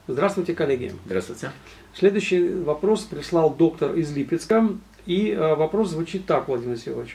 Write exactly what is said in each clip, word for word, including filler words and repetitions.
Здравствуйте, коллеги. Здравствуйте. Следующий вопрос прислал доктор из Липецка. И вопрос звучит так, Владимир Васильевич.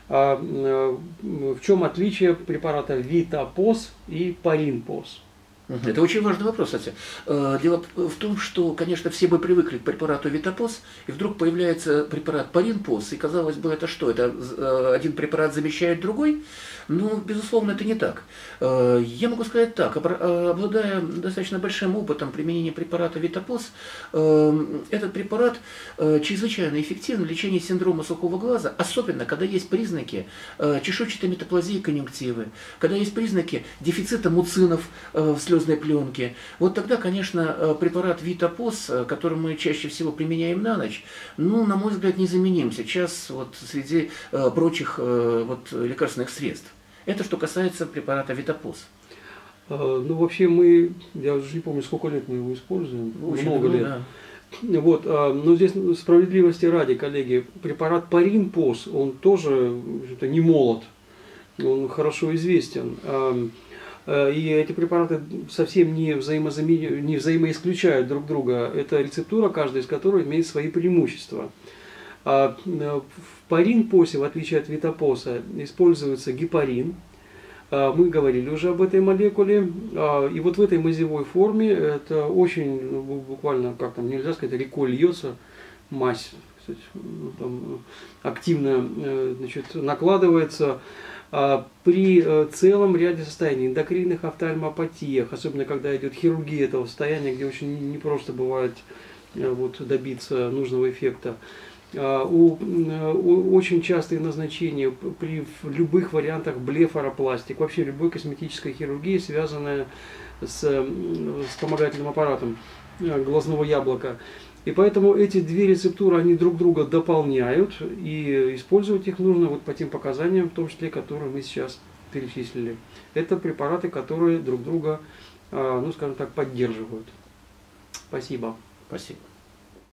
В чем отличие препарата Витапоз и Паринпоз? Это очень важный вопрос, кстати. Дело в том, что, конечно, все бы привыкли к препарату Витапоз, и вдруг появляется препарат Паринпоз, и казалось бы, это что? Это один препарат замещает другой? Ну, безусловно, это не так. Я могу сказать так, обладая достаточно большим опытом применения препарата Витапоз, этот препарат чрезвычайно эффективен в лечении синдрома сухого глаза, особенно когда есть признаки чешуйчатой метаплазии конъюнктивы, когда есть признаки дефицита муцинов в слезной пленке. Вот тогда, конечно, препарат Витапоз, который мы чаще всего применяем на ночь, ну, на мой взгляд, незаменим сейчас вот среди прочих вот лекарственных средств. Это что касается препарата Витапоз. Ну, вообще мы, я уже не помню, сколько лет мы его используем, Очень много давно, лет. Да. Вот, но здесь справедливости ради, коллеги, препарат Паринпоз, он тоже не молод, он хорошо известен. И эти препараты совсем не, взаимозамен... не взаимоисключают друг друга. Это рецептура, каждая из которых имеет свои преимущества. А в Паринпозе, в отличие от Витапоза, используется гепарин. Мы говорили уже об этой молекуле. И вот в этой мазевой форме это очень, ну, буквально, как там, нельзя сказать, реко льется мазь, кстати, там активно, значит, накладывается. При целом ряде состояний, эндокринных офтальмопатиях, особенно когда идет хирургия этого состояния, где очень непросто бывает вот, добиться нужного эффекта. У, у, очень частые назначения при любых вариантах блефаропластик, вообще любой косметической хирургии, связанная с вспомогательным аппаратом глазного яблока. И поэтому эти две рецептуры, они друг друга дополняют, и использовать их нужно вот по тем показаниям, в том числе, которые мы сейчас перечислили. Это препараты, которые друг друга, ну, скажем так, поддерживают. Спасибо. Спасибо.